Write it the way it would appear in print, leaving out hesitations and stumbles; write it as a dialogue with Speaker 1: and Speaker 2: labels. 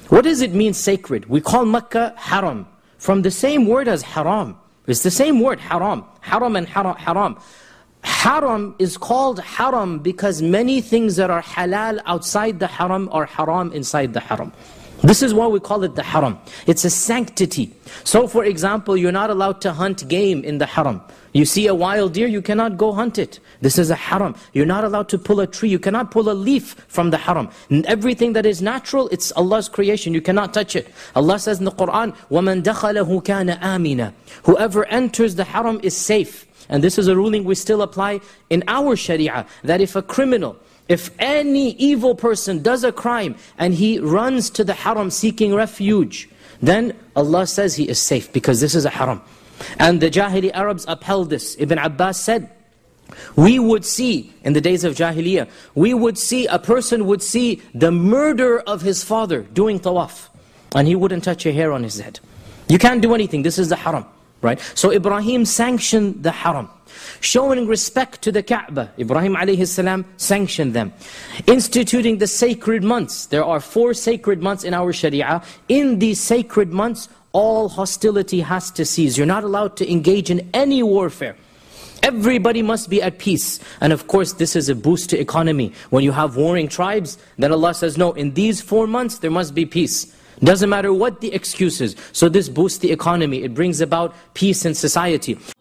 Speaker 1: What does it mean sacred? We call Makkah haram, from the same word as haram. It's the same word, haram. Haram and haram. Haram is called haram because many things that are halal outside the haram are haram inside the haram. This is why we call it the haram. It's a sanctity. So for example, you're not allowed to hunt game in the haram. You see a wild deer, you cannot go hunt it. This is a haram. You're not allowed to pull a tree. You cannot pull a leaf from the haram. And everything that is natural, it's Allah's creation. You cannot touch it. Allah says in the Qur'an, وَمَنْ دَخَلَهُ كَانَ آمِنًا. Whoever enters the haram is safe. And this is a ruling we still apply in our sharia, that if a criminal, if any evil person does a crime and he runs to the haram seeking refuge, then Allah says he is safe because this is a haram. And the Jahili Arabs upheld this. Ibn Abbas said, we would see, in the days of Jahiliyyah, a person would see the murder of his father doing tawaf, and he wouldn't touch a hair on his head. You can't do anything, this is the haram. Right? So Ibrahim sanctioned the haram. Showing respect to the Kaaba, Ibrahim alayhi salam sanctioned them. Instituting the sacred months. There are 4 sacred months in our sharia. In these sacred months, all hostility has to cease. You're not allowed to engage in any warfare. Everybody must be at peace. And of course, this is a boost to economy. When you have warring tribes, then Allah says, no, in these 4 months, there must be peace. Doesn't matter what the excuse is. So this boosts the economy. It brings about peace in society.